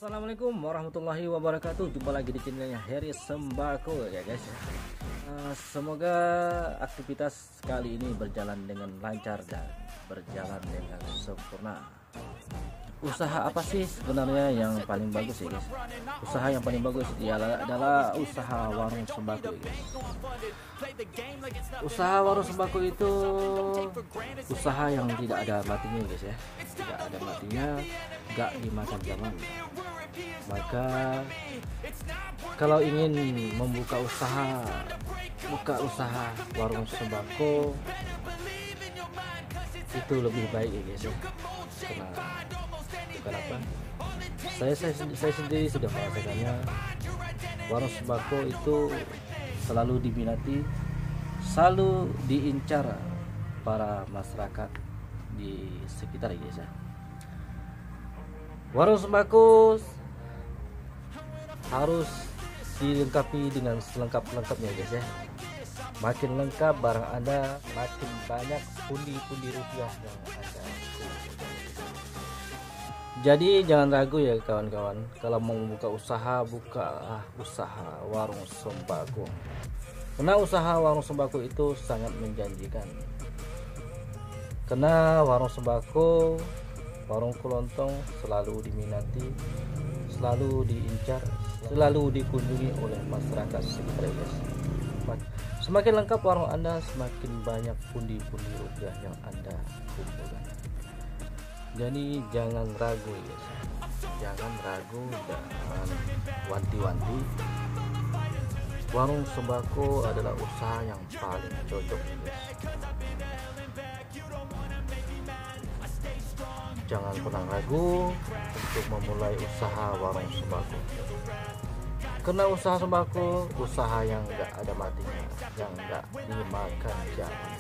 Assalamualaikum warahmatullahi wabarakatuh. Jumpa lagi di channelnya Heri Sembako ya guys. Semoga aktivitas kali ini berjalan dengan lancar dan berjalan dengan sempurna. Usaha apa sih sebenarnya yang paling bagus ya guys? Usaha yang paling bagus adalah usaha warung sembako ya guys. Usaha warung sembako itu usaha yang tidak ada matinya guys ya. Tidak ada matinya, gak dimakan zaman. Maka kalau ingin membuka usaha, warung sembako itu lebih baik ya guys ya. Kenapa? Saya sendiri sudah merasakannya. Warung sembako itu selalu diminati, selalu diincar para masyarakat di sekitar ya guys ya. Warung sembako harus dilengkapi dengan selengkap-lengkapnya guys ya. Makin lengkap barang Anda, makin banyak pundi-pundi rupiah yang Anda. Jadi jangan ragu ya kawan-kawan, kalau mau membuka usaha, bukalah usaha warung sembako. Karena usaha warung sembako itu sangat menjanjikan. Karena warung sembako, warung kelontong selalu diminati, selalu diincar, selalu dikunjungi oleh masyarakat sekitar guys. Semakin lengkap warung Anda, semakin banyak pundi-pundi rupiah yang Anda kumpulkan. Jadi jangan ragu guys, jangan ragu dan wanti-wanti. Warung sembako adalah usaha yang paling cocok guys. Jangan pernah ragu untuk memulai usaha warung sembako. Karena usaha sembako, usaha yang gak ada matinya, yang gak dimakan zaman.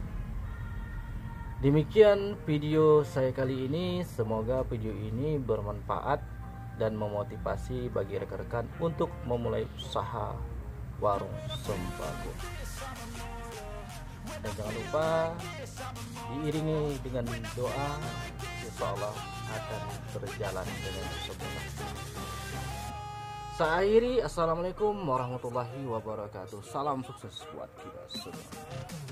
Demikian video saya kali ini. Semoga video ini bermanfaat dan memotivasi bagi rekan-rekan untuk memulai usaha warung sembako. Dan jangan lupa diiringi dengan doa, insya Allah akan berjalan dengan sempurna. Saya akhiri, assalamualaikum warahmatullahi wabarakatuh. Salam sukses buat kita semua.